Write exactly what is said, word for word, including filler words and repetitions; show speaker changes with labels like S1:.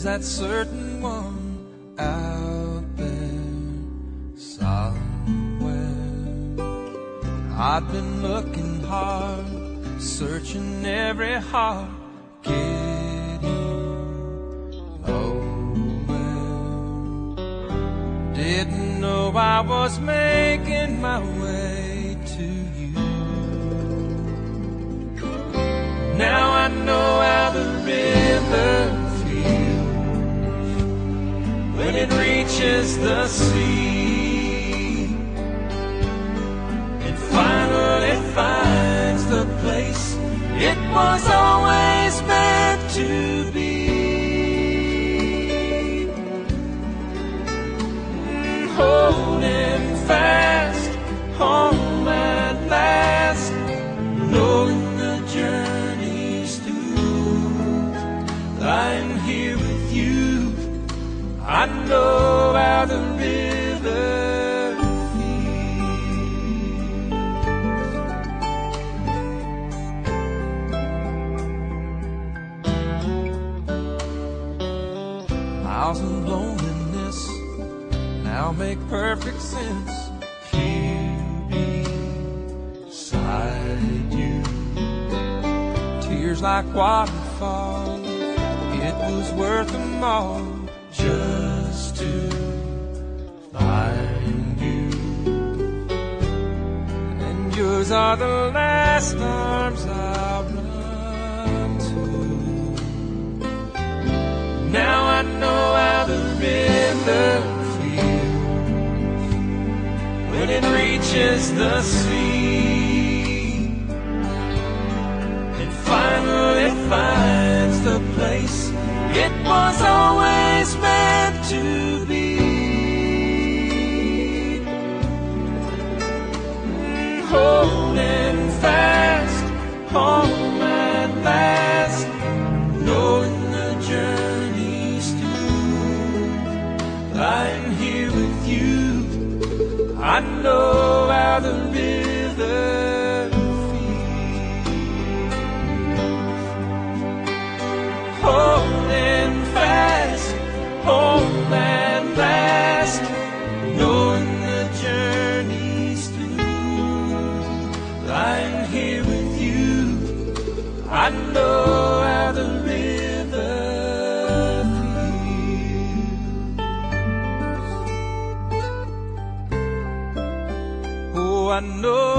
S1: that certain one out there somewhere. I've been looking hard, searching every heart, getting nowhere. Didn't know I was making my way to you. Now I know how the river feels when it reaches the sea and finally finds the place it was always meant to be. Mm, holding fast, home at last, knowing the journey's through. Lying here with you, I know how the river miles of loneliness now make perfect sense here beside you. Tears like waterfall, it was worth them all just to find you. And yours are the last arms I'll run to. Now I know how the river feels when it reaches the sea and finally finds the place it was always meant to be. Mm, holding fast, home at last, knowing the journey's through. Lying here with you, I know how the river feels. Holding fast, home at last, knowing the journey's through. Lying here with you, I know how the river feels. Oh, I know